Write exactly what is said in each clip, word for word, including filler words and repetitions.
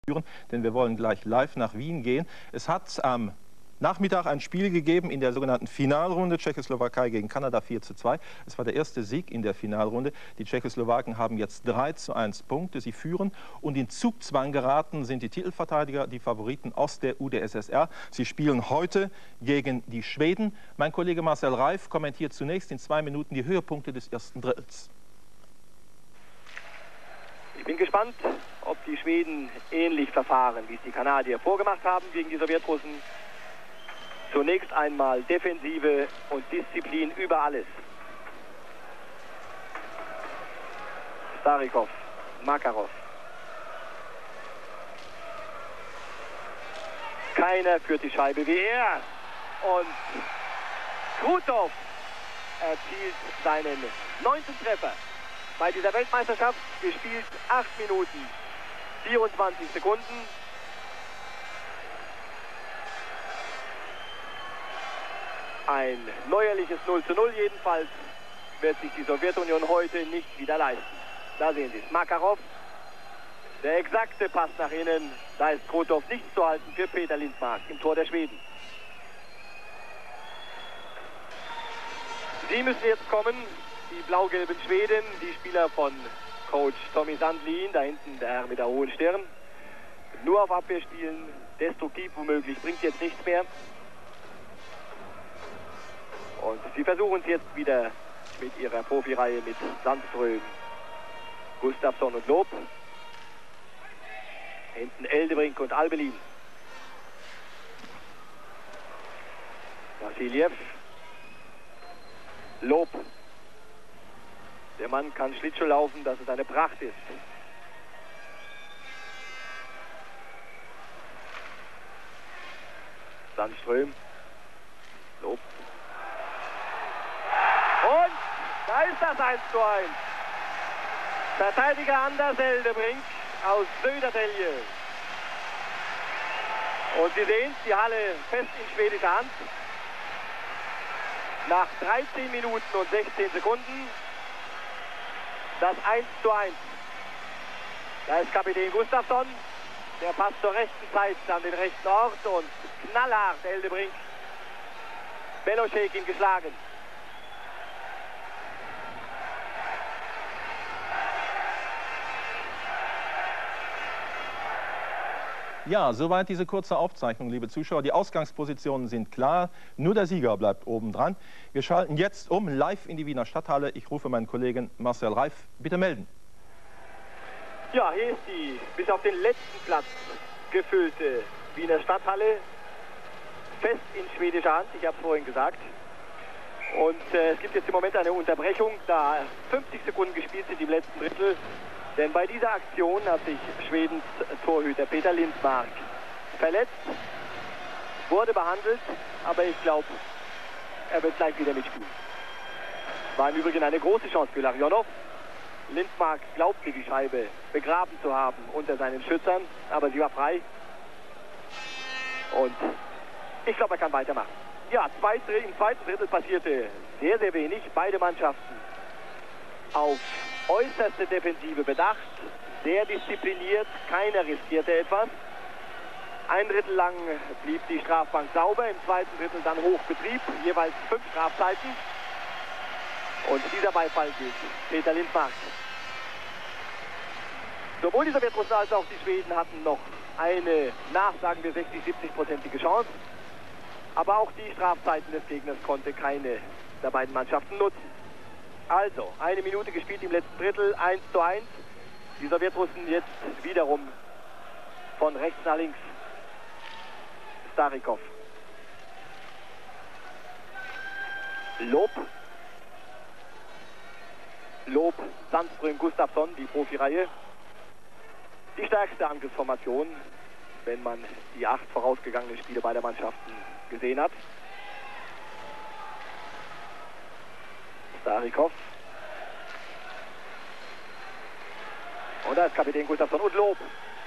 Denn wir wollen gleich live nach Wien gehen. Es hat am Nachmittag ein Spiel gegeben in der sogenannten Finalrunde, Tschechoslowakei gegen Kanada vier zu zwei. Es war der erste Sieg in der Finalrunde. Die Tschechoslowaken haben jetzt drei zu eins Punkte. Sie führen und in Zugzwang geraten sind die Titelverteidiger, die Favoriten aus der U d S S R. Sie spielen heute gegen die Schweden. Mein Kollege Marcel Reif kommentiert zunächst in zwei Minuten die Höhepunkte des ersten Drittels. Ich bin gespannt, ob die Schweden ähnlich verfahren, wie es die Kanadier vorgemacht haben gegen die Sowjetrussen. Zunächst einmal Defensive und Disziplin über alles. Starikov, Makarov. Keiner führt die Scheibe wie er. Und Krutov erzielt seinen neunten Treffer. Bei dieser Weltmeisterschaft gespielt acht Minuten, vierundzwanzig Sekunden. Ein neuerliches null zu null jedenfalls wird sich die Sowjetunion heute nicht wieder leisten. Da sehen Sie es, Makarov. Der exakte Pass nach innen, da ist Krutov nicht zu halten für Peter Lindmark im Tor der Schweden. Sie müssen jetzt kommen. Die blau-gelben Schweden, die Spieler von Coach Tommy Sandlin, da hinten der Herr mit der hohen Stirn. Nur auf Abwehr spielen, destruktiv womöglich, bringt jetzt nichts mehr. Und sie versuchen es jetzt wieder mit ihrer Profireihe mit Sandström, Gustafsson und Lob. Hinten Eldebrink und Albelin. Vassiljev. Lob. Der Mann kann Schlittschuh laufen, dass es eine Pracht ist. Sandström. Lob. Und da ist das eins zu eins. Verteidiger Anders Eldebrink aus Södertälje. Und Sie sehen, die Halle fest in schwedischer Hand. Nach dreizehn Minuten und sechzehn Sekunden das eins zu eins. Da ist Kapitän Gustafsson. Der passt zur rechten Zeit an den rechten Ort und knallhart Eldebrink. Beloschek ihn geschlagen. Ja, soweit diese kurze Aufzeichnung, liebe Zuschauer. Die Ausgangspositionen sind klar, nur der Sieger bleibt oben dran. Wir schalten jetzt um, live in die Wiener Stadthalle. Ich rufe meinen Kollegen Marcel Reif. Bitte melden. Ja, hier ist die bis auf den letzten Platz gefüllte Wiener Stadthalle. Fest in schwedischer Hand, ich habe es vorhin gesagt. Und äh, es gibt jetzt im Moment eine Unterbrechung, da fünfzig Sekunden gespielt sind im letzten Drittel. Denn bei dieser Aktion hat sich Schwedens Torhüter Peter Lindmark verletzt, wurde behandelt, aber ich glaube, er wird gleich wieder mitspielen. War im Übrigen eine große Chance für Larionov. Lindmark glaubte, die Scheibe begraben zu haben unter seinen Schützern, aber sie war frei. Und ich glaube, er kann weitermachen. Ja, zwei, im zweiten Drittel passierte sehr, sehr wenig. Beide Mannschaften auf äußerste Defensive bedacht, sehr diszipliniert, keiner riskierte etwas. Ein Drittel lang blieb die Strafbank sauber, im zweiten Drittel dann Hochbetrieb, jeweils fünf Strafzeiten. Und dieser Beifall gilt Peter Lindmark. Sowohl die Sowjetrussen als auch die Schweden hatten noch eine, nach sagen wir sechzig, siebzig-prozentige Chance. Aber auch die Strafzeiten des Gegners konnte keine der beiden Mannschaften nutzen. Also, eine Minute gespielt im letzten Drittel, eins zu eins. Die Sowjetrussen jetzt wiederum von rechts nach links. Starikov. Lob. Lob, Sandström, Gustafsson, die Profireihe. Die stärkste Angriffsformation, wenn man die acht vorausgegangenen Spiele beider Mannschaften gesehen hat. Starikov. Und da ist Kapitän Gustafsson und Lob.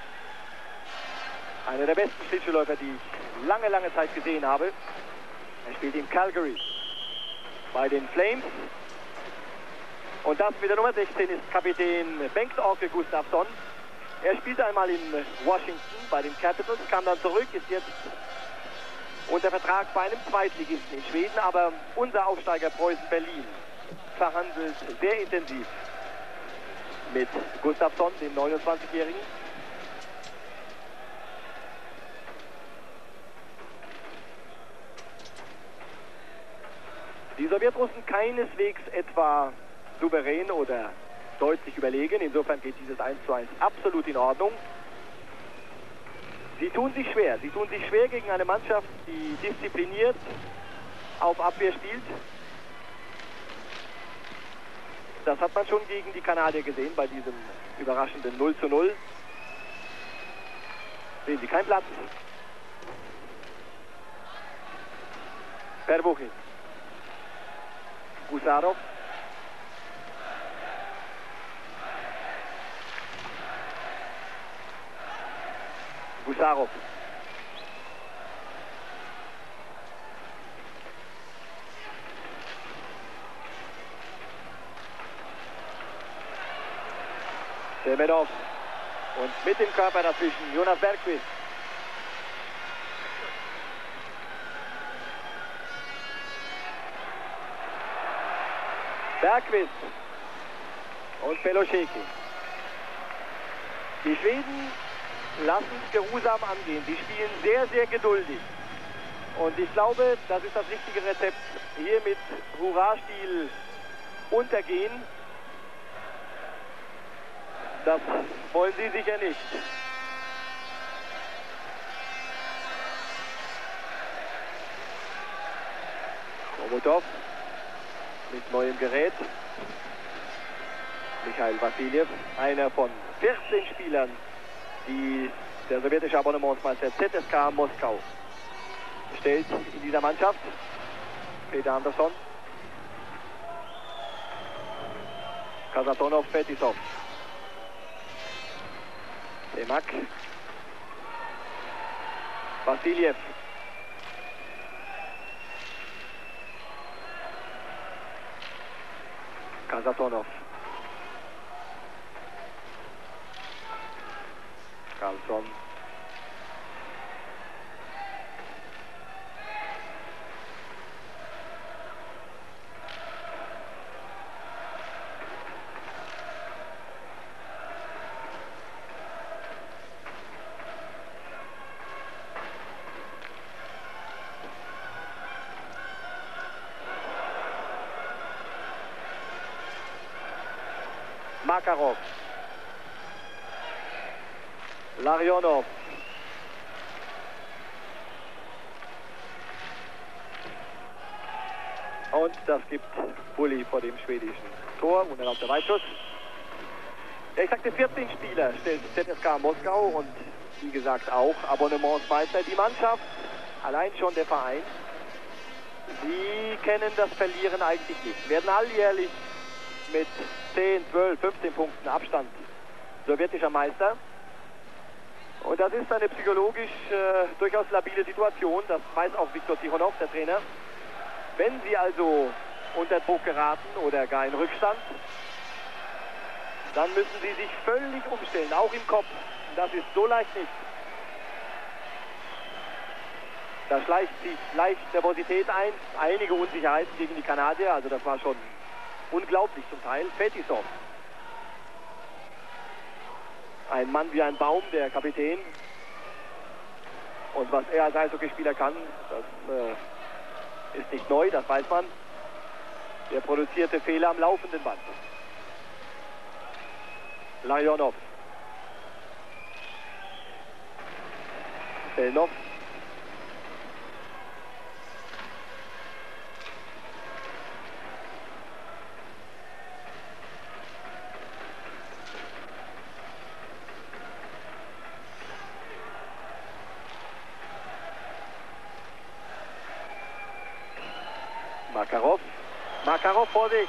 Einer der besten Schlittschuhläufer, die ich lange, lange Zeit gesehen habe. Er spielt in Calgary bei den Flames. Und das mit der Nummer sechzehn ist Kapitän Bengt-Åke Gustafsson. Er spielte einmal in Washington bei den Capitals, kam dann zurück, ist jetzt unter Vertrag bei einem Zweitligisten in Schweden, aber unser Aufsteiger Preußen Berlin verhandelt sehr intensiv mit Gustafsson, dem neunundzwanzigjährigen. Die Sowjetrussen keineswegs etwa souverän oder deutlich überlegen. Insofern geht dieses eins zu eins absolut in Ordnung. Sie tun sich schwer. Sie tun sich schwer gegen eine Mannschaft, die diszipliniert auf Abwehr spielt. Das hat man schon gegen die Kanadier gesehen bei diesem überraschenden null zu null. Sehen Sie keinen Platz. Pervuchin. Gusarov. Gusarov. Semedov. Und mit dem Körper dazwischen Jonas Bergqvist. Bergqvist und Beloscheki. Die Schweden lassen es geruhsam angehen. Die spielen sehr, sehr geduldig. Und ich glaube, das ist das richtige Rezept. Hier mit Hurra-Stil untergehen. Das wollen sie sicher nicht. Chomutov mit neuem Gerät. Michail Vassiljev, einer von vierzehn Spielern, die der sowjetische Abonnementsmeister Z S K Moskau stellt in dieser Mannschaft. Peter Andersson. Kasatonov, Fetisov. Semak. Vassiljev. Kasatonov. Carlsson. Makarov. Larionov. Und das gibt Bulli vor dem schwedischen Tor. Unerlaubter Weitschuss. Ja, ich sagte, vierzehn Spieler stellt Z S K Moskau und wie gesagt auch Abonnementsmeister. Die Mannschaft, allein schon der Verein, sie kennen das Verlieren eigentlich nicht. Werden alljährlich mit zehn, zwölf, fünfzehn Punkten Abstand sowjetischer Meister. Und das ist eine psychologisch äh, durchaus labile Situation. Das weiß auch Viktor Tikhonov, der Trainer. Wenn sie also unter Druck geraten oder gar in Rückstand, dann müssen sie sich völlig umstellen, auch im Kopf. Das ist so leicht nicht. Da schleicht sich leicht Nervosität ein, einige Unsicherheiten gegen die Kanadier. Also das war schon unglaublich zum Teil. Fetisov. Ein Mann wie ein Baum, der Kapitän. Und was er als Eishockeyspieler kann, das äh, ist nicht neu, das weiß man. Der produzierte Fehler am laufenden Band. Larionov. Selnov. Makarov. Makarov, Vorsicht.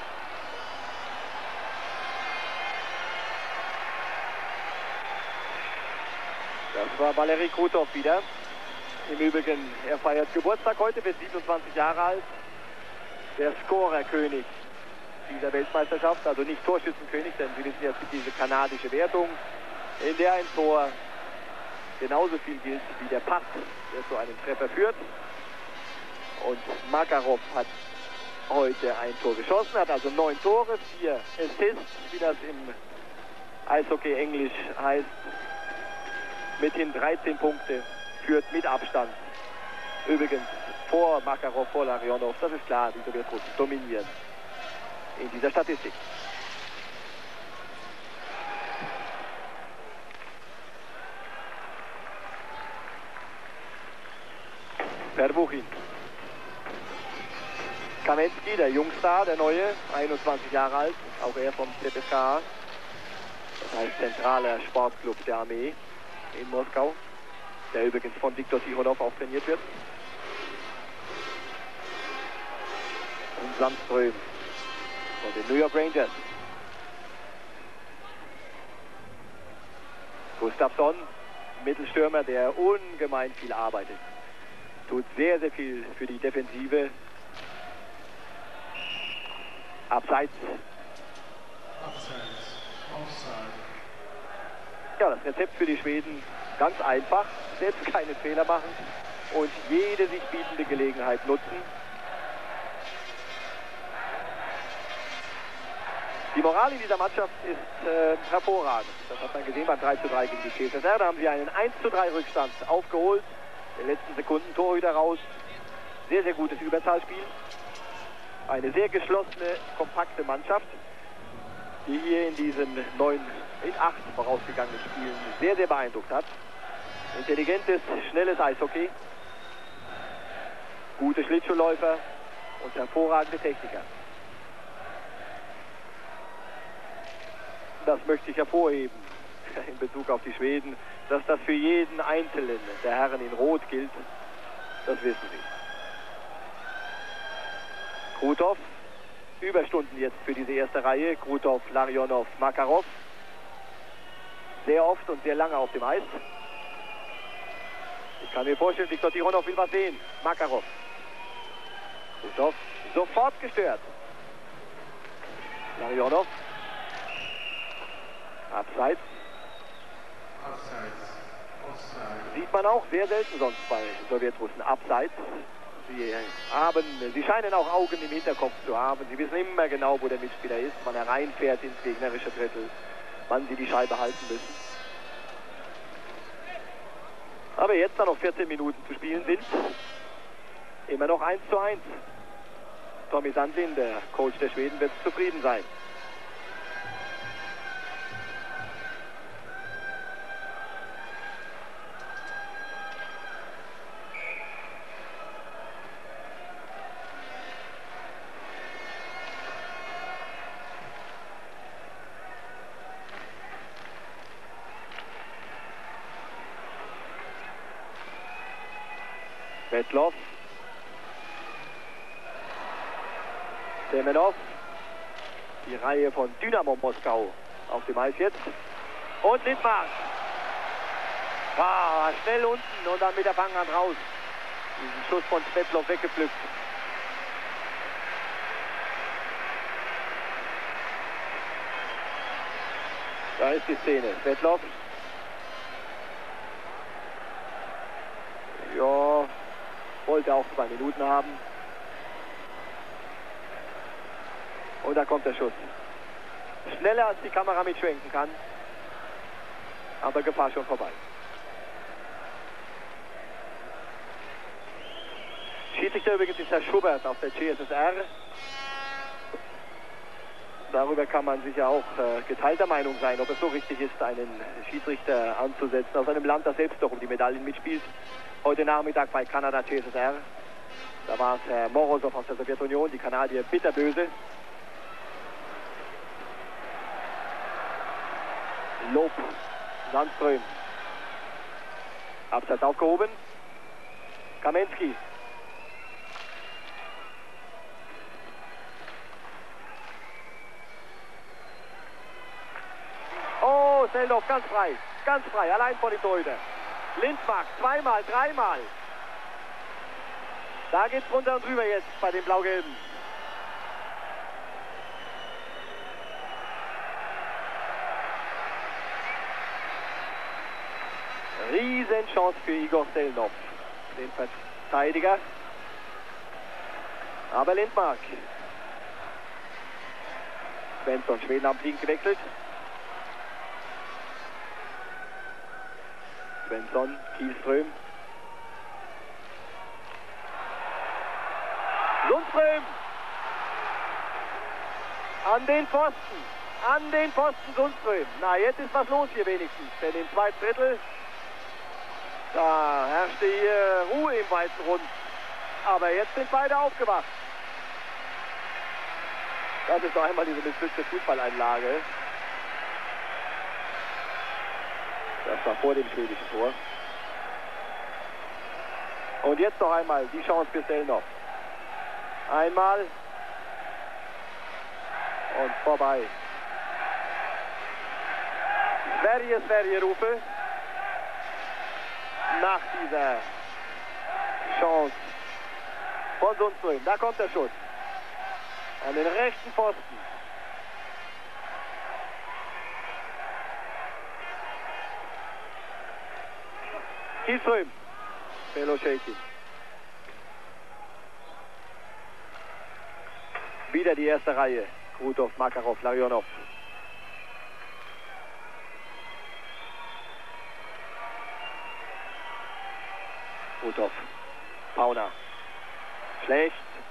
Das war Valeri Krutov wieder. Im Übrigen, er feiert Geburtstag heute, wird siebenundzwanzig Jahre alt. Der Scorerkönig dieser Weltmeisterschaft, also nicht Torschützenkönig, denn Sie wissen ja, es gibt diese kanadische Wertung. in der ein Tor genauso viel gilt wie der Pass, der zu einem Treffer führt. Und Makarov hat heute ein Tor geschossen, hat also neun Tore, vier Assists, wie das im Eishockey Englisch heißt. Mithin dreizehn Punkte, führt mit Abstand. Übrigens vor Makarov, vor Larionov, das ist klar, die Sowjetrussen dominieren in dieser Statistik. Pervuchin. Kamensky, der Jungstar, der Neue, einundzwanzig Jahre alt, auch er vom Z S K A. Das heißt zentraler Sportclub der Armee in Moskau, der übrigens von Viktor Tikhonov auch trainiert wird. Und Sandström von den New York Rangers. Gustafsson, Mittelstürmer, der ungemein viel arbeitet. Tut sehr, sehr viel für die Defensive. Abseits. Ja, das Rezept für die Schweden ganz einfach. Selbst keine Fehler machen und jede sich bietende Gelegenheit nutzen. Die Moral in dieser Mannschaft ist äh, hervorragend. Das hat man gesehen beim drei zu drei gegen die C S S R. Da haben sie einen eins zu drei Rückstand aufgeholt. In den letzten Sekunden Torhüter raus. Sehr, sehr gutes Überzahlspiel. Eine sehr geschlossene, kompakte Mannschaft, die hier in diesen neun, in acht vorausgegangenen Spielen sehr, sehr beeindruckt hat. Intelligentes, schnelles Eishockey, gute Schlittschuhläufer und hervorragende Techniker. Das möchte ich hervorheben in Bezug auf die Schweden, dass das für jeden Einzelnen der Herren in Rot gilt, das wissen Sie. Krutov, Überstunden jetzt für diese erste Reihe. Krutov, Larionov, Makarov. Sehr oft und sehr lange auf dem Eis. Ich kann mir vorstellen, Viktor Tikhonov will was sehen. Makarov. Krutov sofort gestört. Larionov. Abseits. Sieht man auch sehr selten sonst bei Sowjetrussen. Abseits. Sie haben, sie scheinen auch Augen im Hinterkopf zu haben. Sie wissen immer genau, wo der Mitspieler ist, wann er reinfährt ins gegnerische Drittel, wann sie die Scheibe halten müssen. Aber jetzt, da noch vierzehn Minuten zu spielen sind, immer noch eins zu eins. Tommy Sandlin, der Coach der Schweden, wird zufrieden sein. Svetlov. Semenov. Die Reihe von Dynamo Moskau auf dem Eis jetzt. Und Lindmark. Wow, schnell unten und dann mit der Fanghand raus. Diesen Schuss von Svetlov weggepflückt. Da ist die Szene. Svetlov. Ja, wollte auch zwei Minuten haben. Und da kommt der Schuss. Schneller als die Kamera mitschwenken kann. Aber Gefahr schon vorbei. Schiedsrichter übrigens ist Herr Schubert aus der C S S R. Darüber kann man sicher auch äh, geteilter Meinung sein, ob es so richtig ist, einen Schiedsrichter anzusetzen aus einem Land, das selbst doch um die Medaillen mitspielt. Heute Nachmittag bei Kanada C S S R. Da war es Herr Morozov aus der Sowjetunion, die Kanadier bitterböse. Lob, Sandström. Abseits aufgehoben. Kamensky. Oh, Seldorf ganz frei. Ganz frei, allein vor die Torhüter. Lindmark, zweimal, dreimal. Da geht's runter und drüber jetzt bei den Blau-Gelben. Riesenchance für Igor Stelnov, den Verteidiger. Aber Lindmark. Svensson, Schweden am Fliegen gewechselt. Svensson, Kihlström. Sundström. An den Pfosten. An den Pfosten Sundström. Na, jetzt ist was los hier wenigstens. Denn im zweiten Drittel, da herrschte hier Ruhe im weiten Rund. Aber jetzt sind beide aufgewacht. Das ist noch einmal diese missglückte Fußballeinlage. Das war vor dem schwedischen Tor. Und jetzt noch einmal die Chance für Stelnov. Einmal. Und vorbei. Sverige, Sverige rufe. Nach dieser Chance von Sundström. Da kommt der Schuss. An den rechten Pfosten. Kihlström. Beloschenkin. Wieder die erste Reihe. Krutov, Makarov, Larionov. Krutov. Pauna. Schlecht.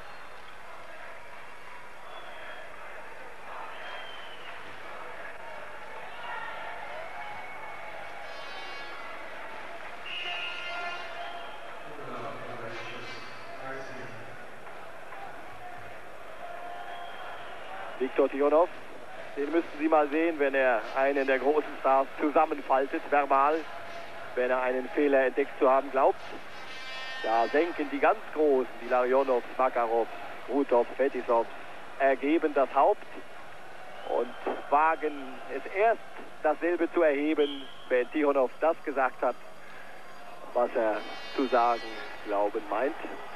Viktor Tikhonov, den müssten Sie mal sehen, wenn er einen der großen Stars zusammenfaltet, verbal, wenn er einen Fehler entdeckt zu haben glaubt. Da senken die ganz Großen, die Larionovs, Makarovs, Krutovs, Fetisovs, ergeben das Haupt und wagen es erst, dasselbe zu erheben, wenn Tikhonov das gesagt hat, was er zu sagen, glauben meint.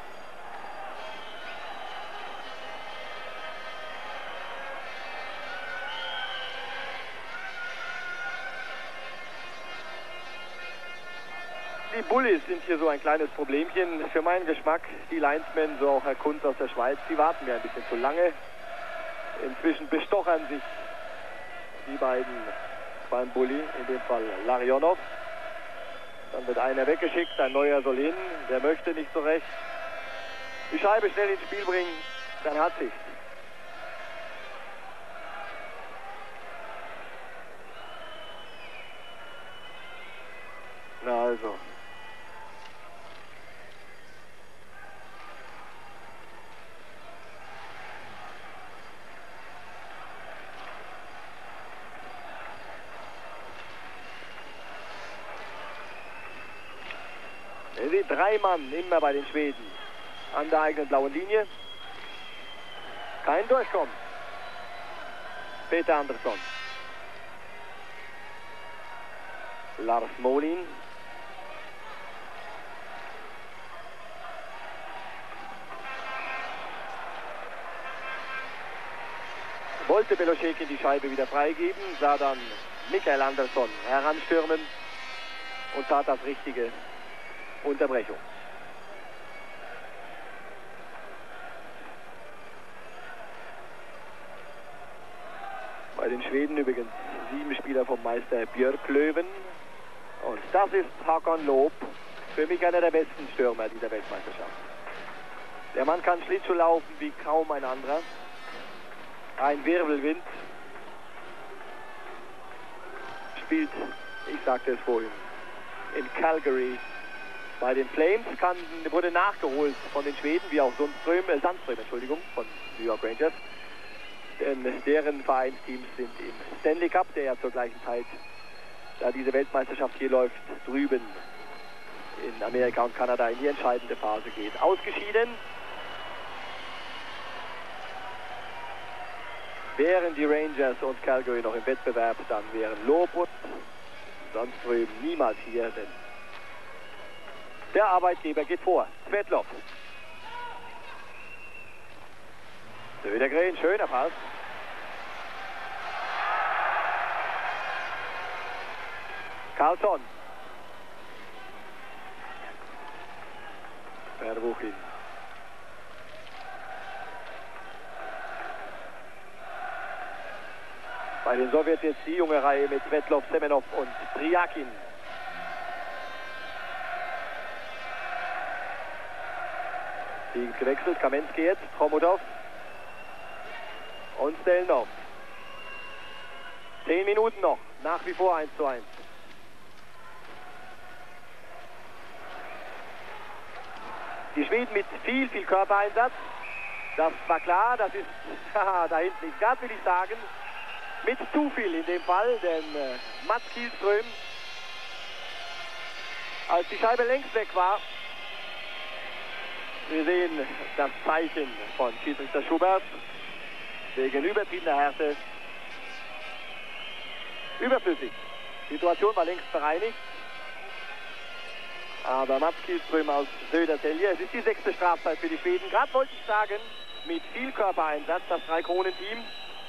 Die Bullies sind hier so ein kleines Problemchen für meinen Geschmack. Die Linesmen, so auch Herr Kunz aus der Schweiz, die warten mir ein bisschen zu lange. Inzwischen bestochern sich die beiden beim Bulli, in dem Fall Larionov. Dann wird einer weggeschickt, ein neuer soll hin, der möchte nicht so recht. Die Scheibe schnell ins Spiel bringen, dann hat sich's. Na also. Er sieht drei Mann immer bei den Schweden an der eigenen blauen Linie. Kein Durchkommen. Peter Andersson. Lars Molin. Wollte Beloschenkin die Scheibe wieder freigeben, sah dann Mikael Andersson heranstürmen und tat das Richtige. Unterbrechung. Bei den Schweden übrigens sieben Spieler vom Meister Björklöven. Und das ist Håkan Loob, für mich einer der besten Stürmer dieser Weltmeisterschaft. Der Mann kann Schlittschuh laufen wie kaum ein anderer. Ein Wirbelwind. Spielt, ich sagte es vorhin, in Calgary. Bei den Flames kann, wurde nachgeholt von den Schweden, wie auch Sundström, äh, Sandström, Entschuldigung, von New York Rangers. Denn deren Vereinsteams sind im Stanley Cup, der ja zur gleichen Zeit, da diese Weltmeisterschaft hier läuft, drüben in Amerika und Kanada in die entscheidende Phase geht. Ausgeschieden wären die Rangers und Calgary noch im Wettbewerb, dann wären Loob und Sandström niemals hier, denn der Arbeitgeber geht vor. Svetlov. Södergren, schöner Pass. Karlsson. Pervuchin. Bei den Sowjets jetzt die junge Reihe mit Svetlov, Semenov und Triakin. Die gewechselt, Kamensky jetzt, Chomutov und Stelnov. Zehn Minuten noch, nach wie vor eins zu eins. Die Schweden mit viel, viel Körpereinsatz. Das war klar, das ist haha, da hinten nicht gerade, will ich sagen. Mit zu viel in dem Fall, denn äh, Mats Kihlström, als die Scheibe längst weg war, wir sehen das Zeichen von Schiedsrichter Schubert wegen übertriebener Härte. Überflüssig. Die Situation war längst bereinigt. Aber Mats Kihlström aus Södertälje, es ist die sechste Strafzeit für die Schweden. Gerade wollte ich sagen, mit viel Körpereinsatz, das Drei-Kronen-Team.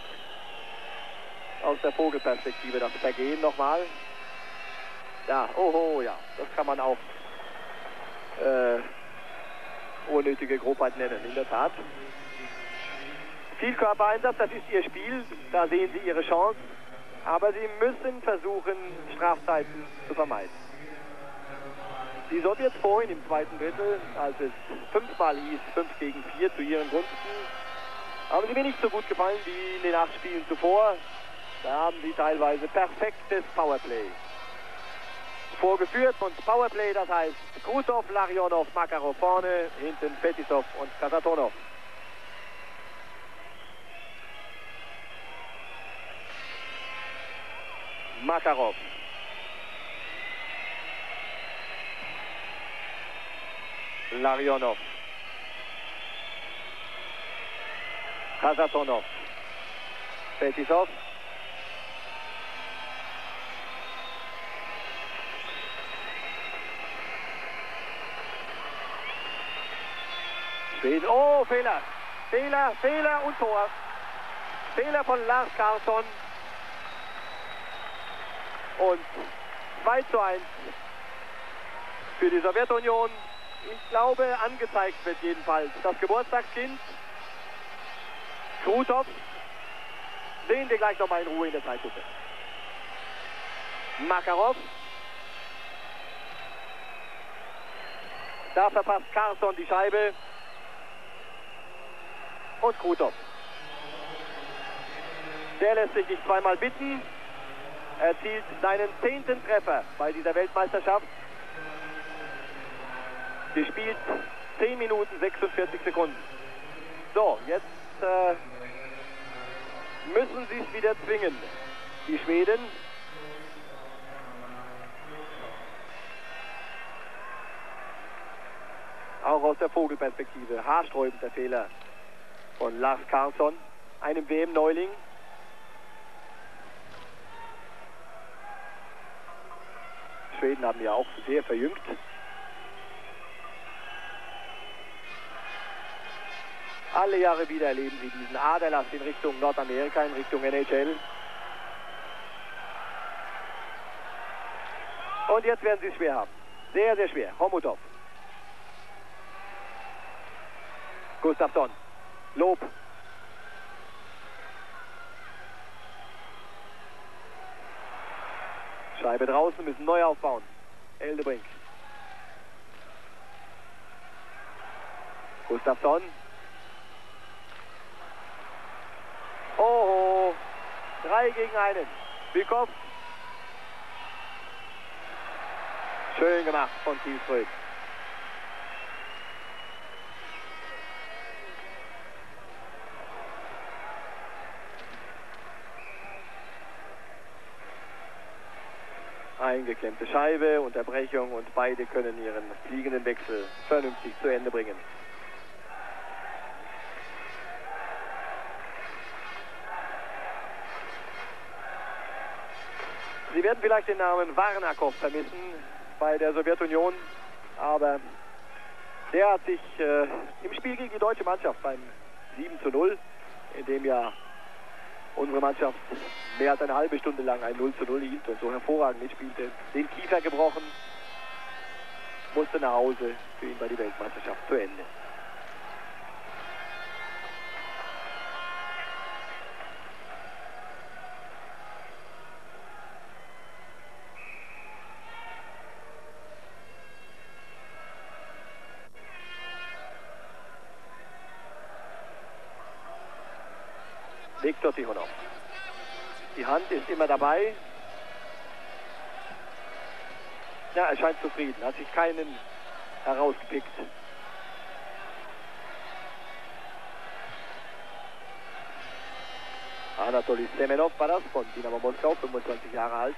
Aus der Vogelperspektive das Vergehen nochmal. Ja, oho, ja, das kann man auch äh, unnötige Grobheit nennen, in der Tat. Viel Körpereinsatz, das ist ihr Spiel, da sehen sie ihre Chance. Aber sie müssen versuchen, Strafzeiten zu vermeiden. Die Sowjets vorhin im zweiten Drittel, als es fünfmal hieß, fünf gegen vier zu ihren Gunsten, haben sie mir nicht so gut gefallen wie in den acht Spielen zuvor. Da haben sie teilweise perfektes Powerplay vorgeführt. Und Powerplay, das heißt Krutov, Larionov, Makarov vorne, hinten Fetisov und Kasatonov. Makarov. Larionov. Kasatonov. Fetisov. Schweden. Oh, Fehler. Fehler, Fehler und Tor. Fehler von Lars Carlsson. Und zwei zu eins für die Sowjetunion. Ich glaube, angezeigt wird jedenfalls das Geburtstagskind. Krutov. Sehen wir gleich nochmal in Ruhe in der Zeitlupe. Makarov. Da verpasst Carlsson die Scheibe. Und Krutov. Der lässt sich nicht zweimal bitten. Er erzielt seinen zehnten Treffer bei dieser Weltmeisterschaft. Gespielt zehn Minuten sechsundvierzig Sekunden. So, jetzt äh, müssen sie es wieder zwingen. Die Schweden. Auch aus der Vogelperspektive. Haarsträubend der Fehler von Lars Carlsson, einem W M-Neuling. Schweden haben ja auch sehr verjüngt. Alle Jahre wieder erleben sie diesen Aderlass in Richtung Nordamerika, in Richtung N H L. Und jetzt werden sie es schwer haben. Sehr, sehr schwer. Chomutov. Gustafsson. Lob. Scheibe draußen, müssen neu aufbauen. Eldebrink. Gustafsson. Oh, drei gegen einen. Bykov. Schön gemacht von Kihlström. Eingeklemmte Scheibe, Unterbrechung und beide können ihren fliegenden Wechsel vernünftig zu Ende bringen. Sie werden vielleicht den Namen Warnakov vermissen bei der Sowjetunion, aber der hat sich äh, im Spiel gegen die deutsche Mannschaft beim sieben zu null, in dem ja unsere Mannschaft mehr als eine halbe Stunde lang ein null zu null hielt und so hervorragend mitspielte, den Kiefer gebrochen, musste nach Hause. Für ihn war die Weltmeisterschaft zu Ende. Viktor Tichonov. Die Hand ist immer dabei. Ja, er scheint zufrieden, hat sich keinen herausgepickt. Anatoly Semenov war das, von Dynamo Moskau, fünfundzwanzig Jahre alt.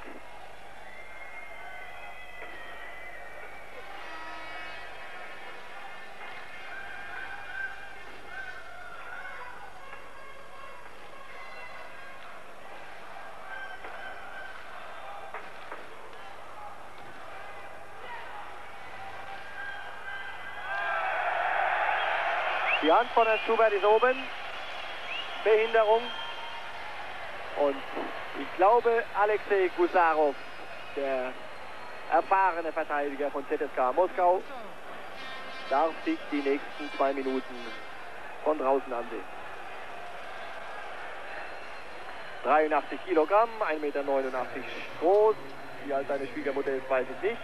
Die Hand von Herrn Schubert ist oben. Behinderung. Und ich glaube, Alexei Gusarov, der erfahrene Verteidiger von Z S K Moskau, darf sich die nächsten zwei Minuten von draußen ansehen. dreiundachtzig Kilogramm, ein Meter neunundachtzig groß. Wie alt seine Schwiegermutter ist, weiß ich nicht.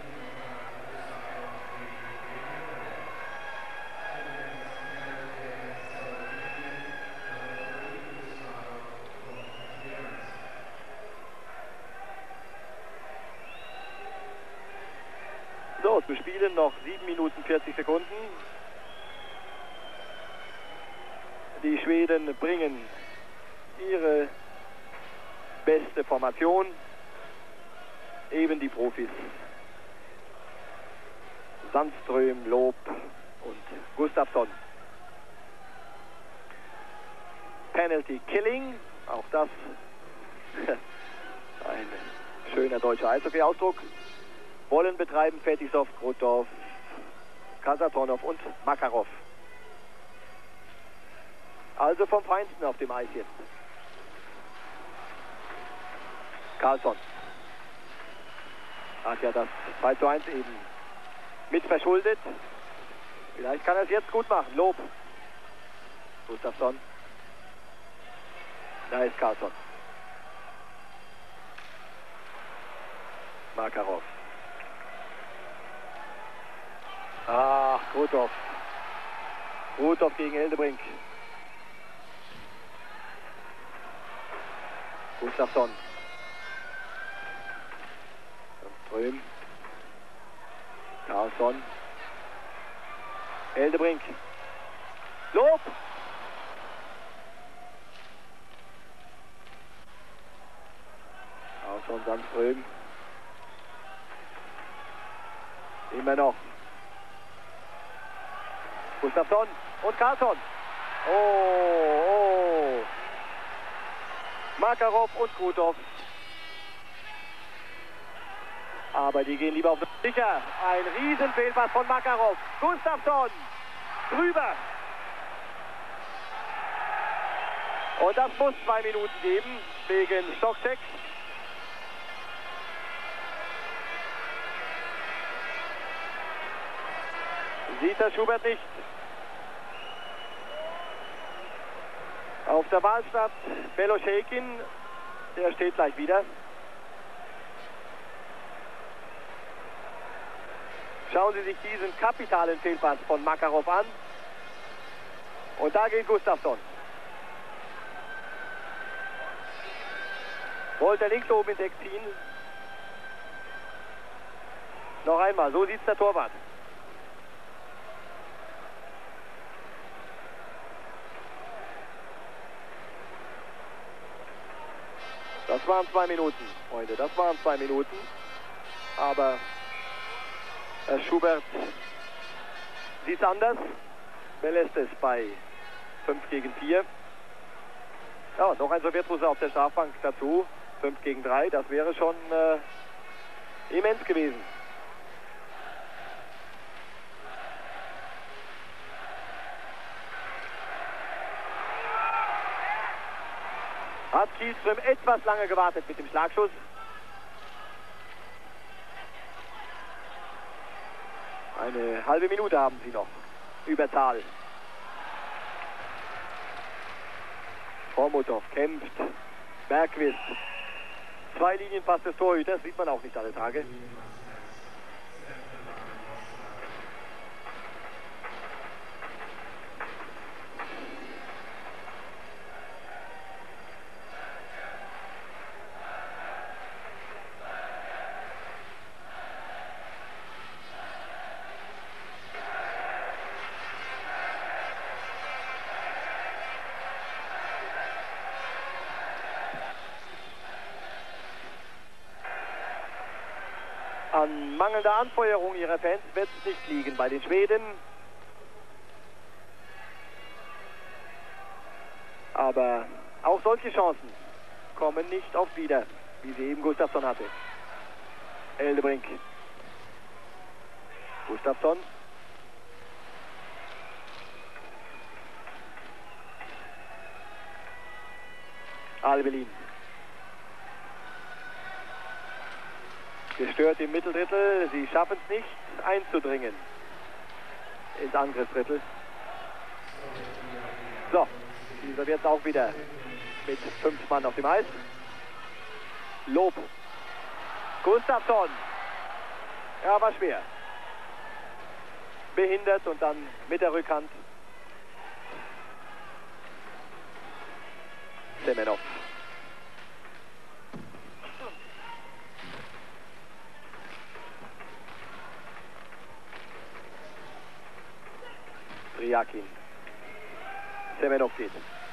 So, zu spielen noch sieben Minuten vierzig Sekunden. Die Schweden bringen ihre beste Formation. Eben die Profis. Sandström, Lob und Gustafsson. Penalty Killing, auch das ein schöner deutscher Eishockey-Ausdruck. Wollen betreiben Fetisov, Krutov, Kasatonov und Makarov. Also vom Feinsten auf dem Eis jetzt. Carlsson hat ja das zwei zu eins eben mit verschuldet. Vielleicht kann er es jetzt gut machen. Lob. Gustafsson. Da ist Carlsson. Makarov. Ach, Krutov. Krutov gegen Hildebrink. Gustafsson. Ström. Carlsson. Hildebrink. Lob. Carlsson, Sandström. Immer noch. Gustafsson und Carlsson. Oh, oh. Makarov und Krutov. Aber die gehen lieber auf sicher. Ein Riesenfehlpass von Makarov. Gustafsson drüber. Und das muss zwei Minuten geben wegen Stockcheck. Sieht der Schubert nicht. Auf der Wahlstadt Beloscheikin, der steht gleich wieder. Schauen Sie sich diesen kapitalen Fehlpass von Makarov an. Und da geht Gustafsson. Wollte links oben ins Eck ziehen. Noch einmal, so sieht es der Torwart. Das waren zwei Minuten, Freunde, das waren zwei Minuten. Aber Herr Schubert sieht es anders. Belässt es bei fünf gegen vier. Ja, noch ein Sowjetrusser auf der Strafbank dazu. fünf gegen drei, das wäre schon äh, immens gewesen. Hat Kihlström etwas lange gewartet mit dem Eine halbe Minute haben sie noch. Überzahl. Chomutov kämpft. Bergqvist. Zwei Linienpass des Torhüters, sieht man auch nicht alle Tage. An mangelnder Anfeuerung ihrer Fans wird es nicht liegen bei den Schweden. Aber auch solche Chancen kommen nicht oft wieder, wie sie eben Gustafsson hatte. Eldebrink. Gustafsson. Albelin. Gestört im Mitteldrittel, sie schaffen es nicht einzudringen ins Angriffsdrittel. So, dieser wird auch wieder mit fünf Mann auf dem Eis. Lob. Gustafsson. Ja, war schwer. Behindert und dann mit der Rückhand. Semenov. Triakin. Semenov geht.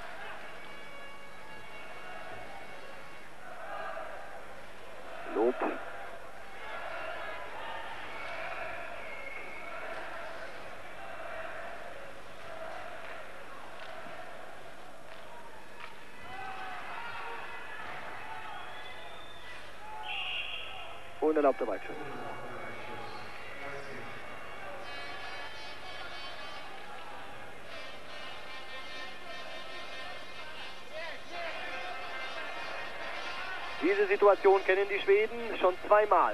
Lob. Unerlaubter Weitschuss. Diese Situation kennen die Schweden schon zweimal.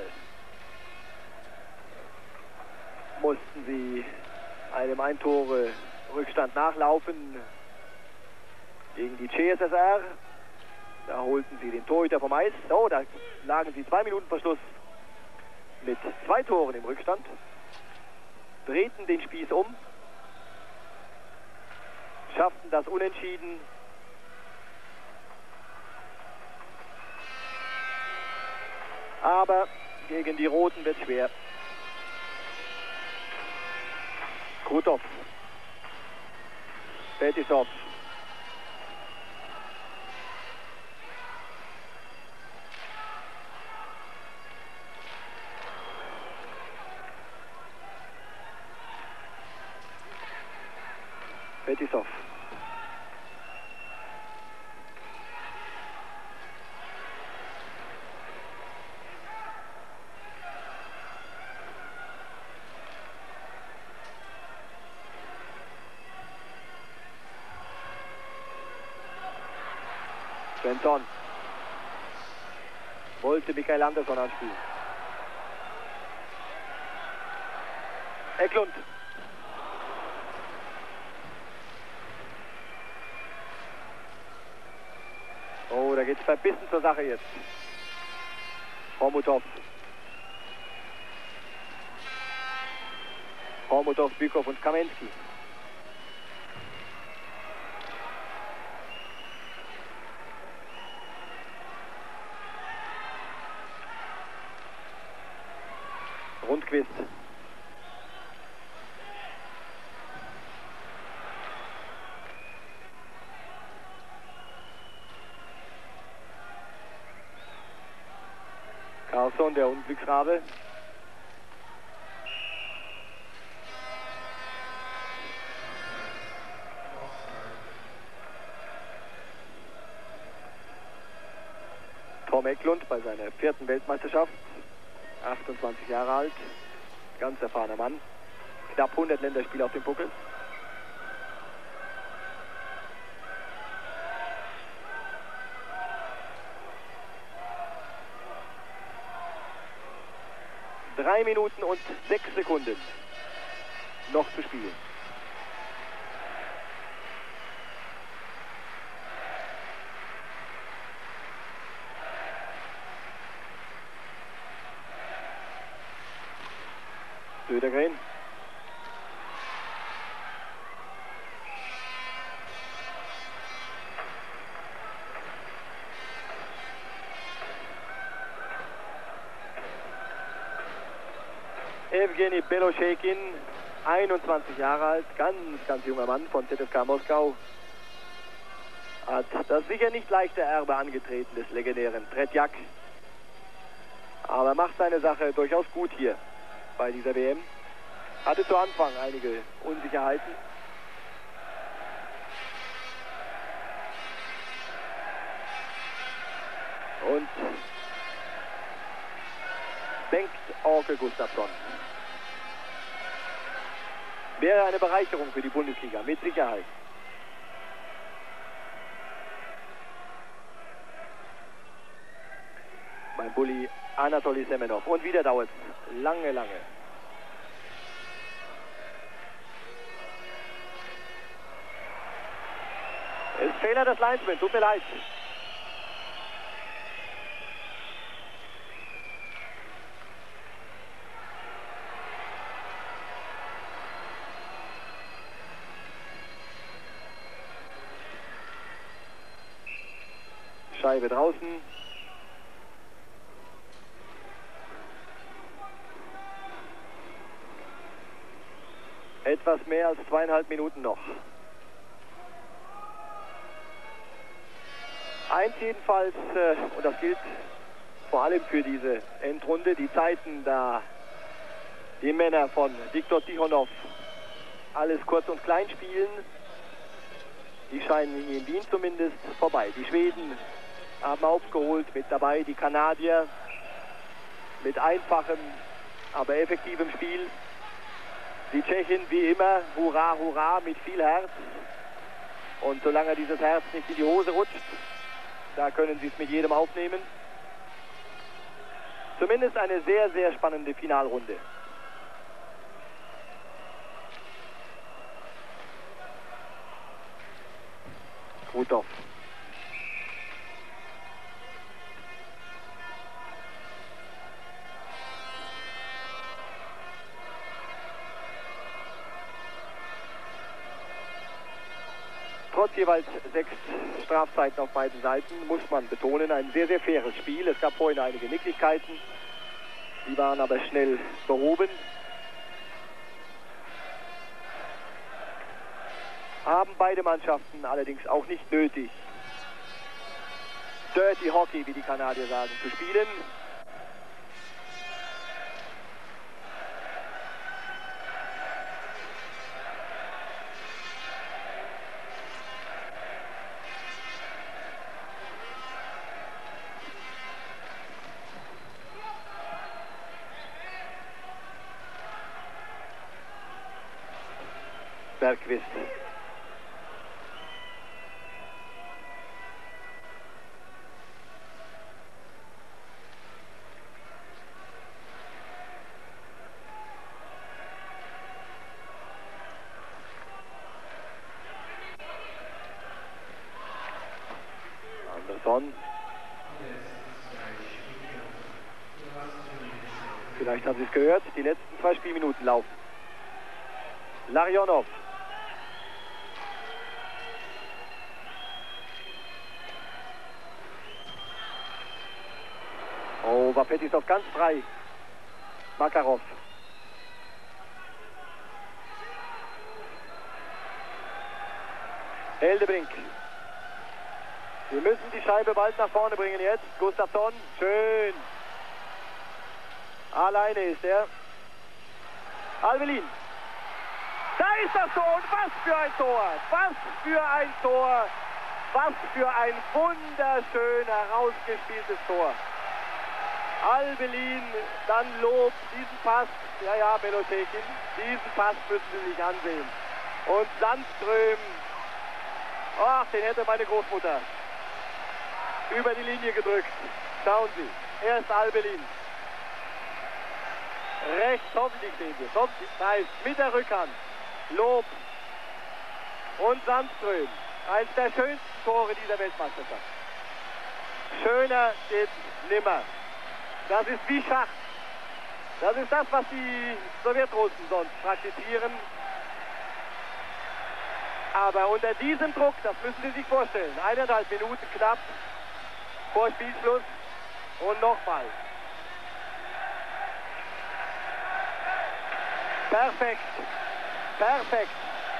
Mussten sie einem Ein-Tore-Rückstand nachlaufen gegen die C S S R. Da holten sie den Torhüter vom Eis. Oh, da lagen sie zwei Minuten vor Schluss mit zwei Toren im Rückstand. Drehten den Spieß um. Schafften das Unentschieden. Aber gegen die Roten wird es schwer. Krutov. Fetisov. Fetisov. Svensson. Wollte Mikael Andersson anspielen. Eklund. Oh, da geht es verbissen zur Sache jetzt. Chomutov. Chomutov, Bykov und Kamensky. Rundqvist. Carlsson, der Unglücksrabe. Tom Eklund bei seiner vierten Weltmeisterschaft. achtundzwanzig Jahre alt, ganz erfahrener Mann, knapp hundert Länderspiele auf dem Buckel. Drei Minuten und sechs Sekunden noch zu spielen. Södergren. Evgeny Beloscheikin, einundzwanzig Jahre alt, ganz, ganz junger Mann von Z S K Moskau. Hat das sicher nicht leichte Erbe angetreten des legendären Tretjak. Aber macht seine Sache durchaus gut hier bei dieser W M. Hatte zu Anfang einige Unsicherheiten. Und denkt Orke Gustafsson. Wäre eine Bereicherung für die Bundesliga, mit Sicherheit. Mein Bulli Anatoli Semenov. Und wieder dauert es lange, lange. Es ist Fehler des Linesman, tut mir leid. Scheibe draußen. Etwas mehr als zweieinhalb Minuten noch. Eins jedenfalls, äh, und das gilt vor allem für diese Endrunde, die Zeiten, da die Männer von Viktor Tichonov alles kurz und klein spielen, die scheinen in Wien zumindest vorbei. Die Schweden haben aufgeholt, mit dabei die Kanadier mit einfachem, aber effektivem Spiel. Die Tschechen wie immer, hurra, hurra, mit viel Herz. Und solange dieses Herz nicht in die Hose rutscht, da können sie es mit jedem aufnehmen. Zumindest eine sehr, sehr spannende Finalrunde. Krutov. Trotz jeweils sechs Strafzeiten auf beiden Seiten muss man betonen, ein sehr, sehr faires Spiel. Es gab vorhin einige Nicklichkeiten, die waren aber schnell behoben. Haben beide Mannschaften allerdings auch nicht nötig, Dirty Hockey, wie die Kanadier sagen, zu spielen. Bergqvist. Andersson. Vielleicht haben Sie es gehört, die letzten zwei Spielminuten laufen. Larionov. Oh, Fetisov ganz frei. Makarov. Eldebrink. Wir müssen die Scheibe bald nach vorne bringen jetzt. Gustafsson, schön. Alleine ist er. Alvelin. Da ist das Tor und was für ein Tor. Was für ein Tor. Was für ein wunderschön herausgespieltes Tor. Alvelin, dann Lob, diesen Pass, ja, ja, Beloscheikin, diesen Pass müssen Sie sich ansehen. Und Sandström, ach, den hätte meine Großmutter über die Linie gedrückt. Schauen Sie, erst Alvelin. Rechts, hoffentlich sehen wir. Hoffentlich, nein, mit der Rückhand. Lob und Sandström. Eines der schönsten Tore dieser Weltmeisterschaft. Schöner geht's nimmer. Das ist wie Schach. Das ist das, was die Sowjetrussen sonst praktizieren. Aber unter diesem Druck, das müssen Sie sich vorstellen, eineinhalb Minuten knapp vor Spielschluss und nochmal. Perfekt. Perfekt.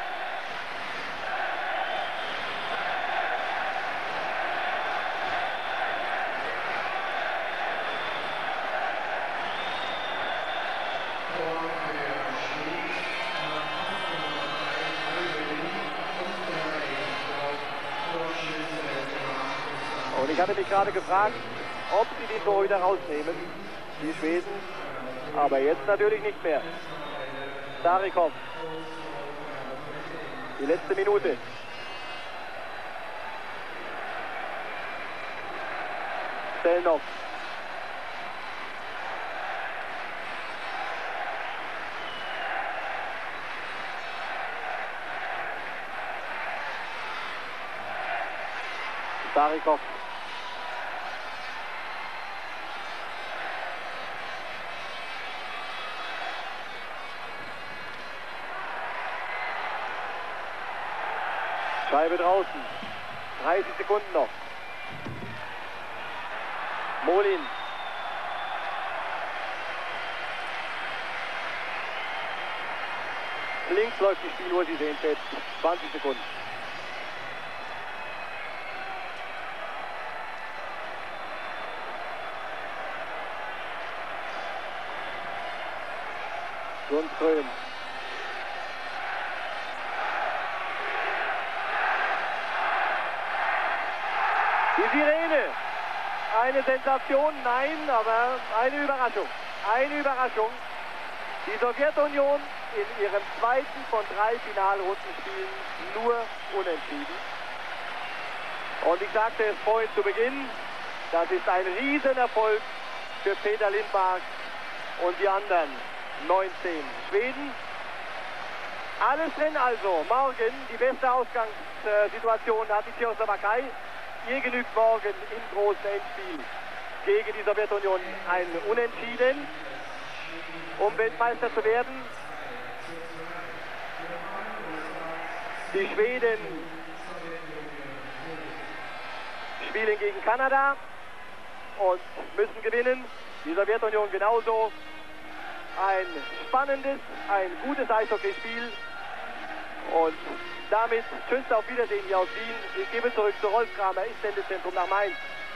Und ich hatte mich gerade gefragt, ob sie den Torhüter rausnehmen, die Schweden, aber jetzt natürlich nicht mehr. Starikov. Die letzte Minute. Stelnov. Starikov. Scheibe draußen. dreißig Sekunden noch. Molin. Links läuft die Spieluhr, Sie sehen es jetzt. zwanzig Sekunden. Sundström. Die Sirene. Eine Sensation, nein, aber eine Überraschung. Eine Überraschung. Die Sowjetunion in ihrem zweiten von drei Finalrundenspielen nur unentschieden. Und ich sagte es vorhin zu Beginn, das ist ein Riesenerfolg für Peter Lindmark und die anderen neunzehn Schweden. Alles drin also. Morgen die beste Ausgangssituation hat die Tschechoslowakei. Ihr genügt morgen im großen Endspiel gegen die Sowjetunion ein Unentschieden, um Weltmeister zu werden. Die Schweden spielen gegen Kanada und müssen gewinnen. Die Sowjetunion genauso. Ein spannendes, ein gutes Eishockeyspiel. Und damit tschüss, auf Wiedersehen hier aus Wien. Ich gebe zurück zu Rolf Kramer, ich Sendezentrum nach Mainz.